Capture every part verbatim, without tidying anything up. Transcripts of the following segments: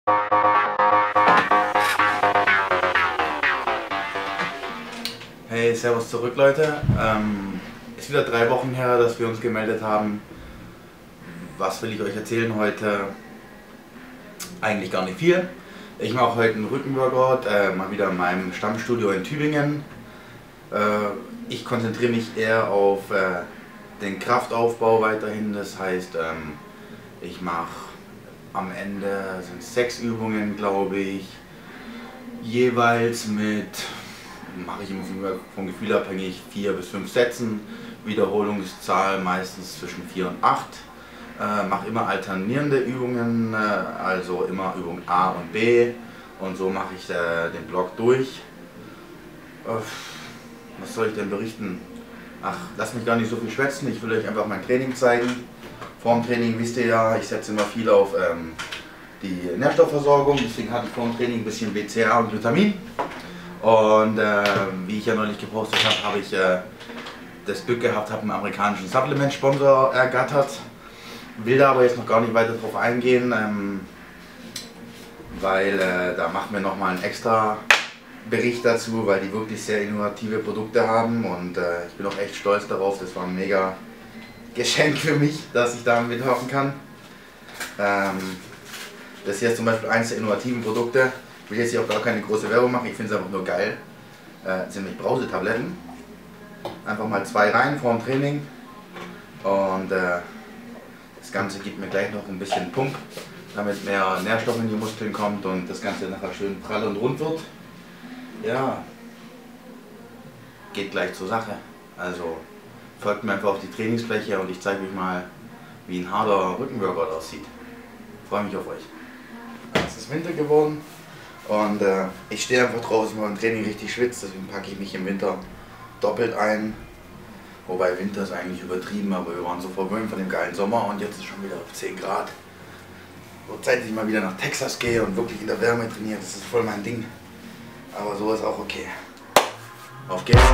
Hey, servus zurück, Leute. Ähm, ist wieder drei Wochen her, dass wir uns gemeldet haben. Was will ich euch erzählen heute? Eigentlich gar nicht viel. Ich mache heute einen Rückenworkout, äh, mal wieder in meinem Stammstudio in Tübingen. Äh, ich konzentriere mich eher auf äh, den Kraftaufbau weiterhin. Das heißt, ähm, ich mache am Ende sind sechs Übungen, glaube ich, jeweils mit, mache ich immer vom Gefühl abhängig, vier bis fünf Sätzen, Wiederholungszahl meistens zwischen vier und acht. Äh, mache immer alternierende Übungen, äh, also immer Übung A und B, und so mache ich äh, den Block durch. Äh, was soll ich denn berichten? Ach, lasst mich gar nicht so viel schwätzen, ich will euch einfach mein Training zeigen. Vor dem Training wisst ihr ja, ich setze immer viel auf ähm, die Nährstoffversorgung, deswegen hatte ich vor dem Training ein bisschen B C A und Glutamin. Und äh, wie ich ja neulich gepostet habe, habe ich äh, das Glück gehabt, habe einen amerikanischen Supplement-Sponsor ergattert. Will da aber jetzt noch gar nicht weiter drauf eingehen, ähm, weil äh, da machen wir nochmal einen extra Bericht dazu, weil die wirklich sehr innovative Produkte haben, und äh, ich bin auch echt stolz darauf. Das war ein mega Geschenk für mich, dass ich da mithelfen kann. Ähm, das hier ist zum Beispiel eines der innovativen Produkte. Ich will jetzt hier auch gar keine große Werbung machen, ich finde es einfach nur geil. Äh, das sind nämlich Brausetabletten. Einfach mal zwei rein vor dem Training, und äh, das Ganze gibt mir gleich noch ein bisschen Pump, damit mehr Nährstoff in die Muskeln kommt und das Ganze nachher schön prall und rund wird. Ja, geht gleich zur Sache. Also folgt mir einfach auf die Trainingsfläche und ich zeige euch mal, wie ein harter Rückenworkout aussieht. Ich freue mich auf euch. Es ist Winter geworden und äh, ich stehe einfach drauf, dass man beim Training richtig schwitzt, deswegen packe ich mich im Winter doppelt ein. Wobei Winter ist eigentlich übertrieben, aber wir waren so verwöhnt von dem geilen Sommer und jetzt ist schon wieder auf zehn Grad. Wird Zeit, dass ich mal wieder nach Texas gehe und wirklich in der Wärme trainiere, das ist voll mein Ding. Aber so ist auch okay. Auf geht's!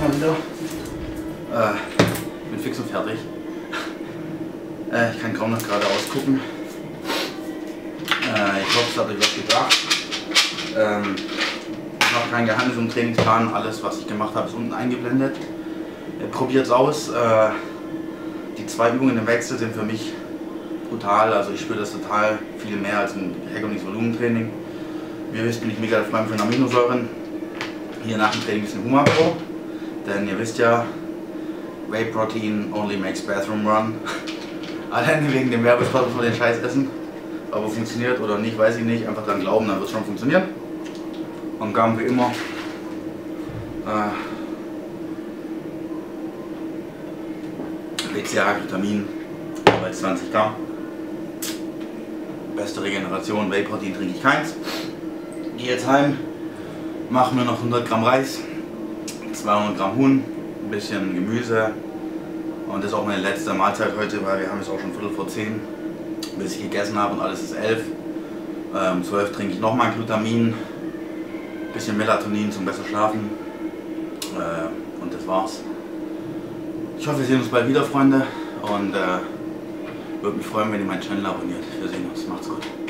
mal wieder. Äh, bin fix und fertig. Äh, ich kann kaum noch gerade ausgucken. Äh, ich hoffe, es hat euch was gebracht. Ähm, ich mache kein Geheimnis um Trainingsplan. Alles, was ich gemacht habe, ist unten eingeblendet. Äh, Probiert es aus. Äh, die zwei Übungen im Wechsel sind für mich brutal. Also ich spüre das total viel mehr als ein Volumentraining. Wie ihr wisst, bin ich mega der Freund von Aminosäuren. Hier nach dem Training ein bisschen Humapro. Denn ihr wisst ja, Whey Protein only makes bathroom run. Allein wegen dem Werbespot muss man den Scheiß essen. Aber funktioniert oder nicht, weiß ich nicht. Einfach dran glauben, dann wird es schon funktionieren. Und Gaben wie immer. Äh, B C A A, Glutamin, bei zwanzig Gramm. Beste Regeneration, Whey Protein trinke ich keins. Gehe jetzt heim, mache mir noch hundert Gramm Reis, zweihundert Gramm Huhn, ein bisschen Gemüse. Und das ist auch meine letzte Mahlzeit heute, weil wir haben jetzt auch schon Viertel vor zehn, bis ich gegessen habe und alles ist elf. Um zwölf trinke ich nochmal Glutamin, ein bisschen Melatonin zum besser schlafen. Äh, und das war's. Ich hoffe, wir sehen uns bald wieder, Freunde. Und äh, würde mich freuen, wenn ihr meinen Channel abonniert. Wir sehen uns. Macht's gut.